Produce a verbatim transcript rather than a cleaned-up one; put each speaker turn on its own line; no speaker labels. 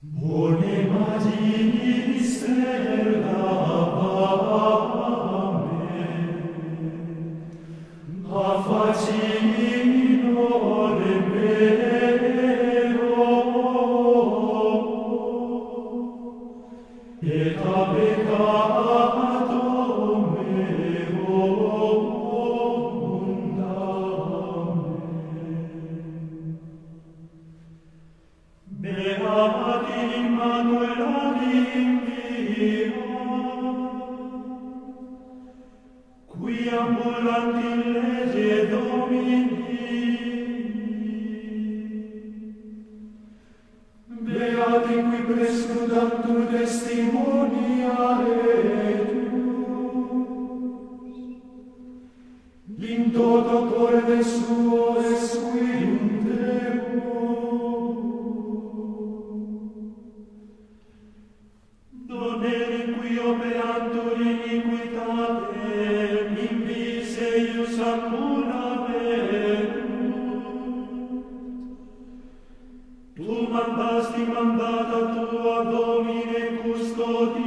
Bone imagini stella amen, a facino meo, et a peccato meo undame. Beati Immanuelatim Via, qui ambulanti lege Domini, beati qui prescudantur testimonia etius, in toto corde suo esquim Deum, non eri qui operantur iniquitate, in vis eius ambulaverunt. Tu mandasti mandata tua Domine custodiam,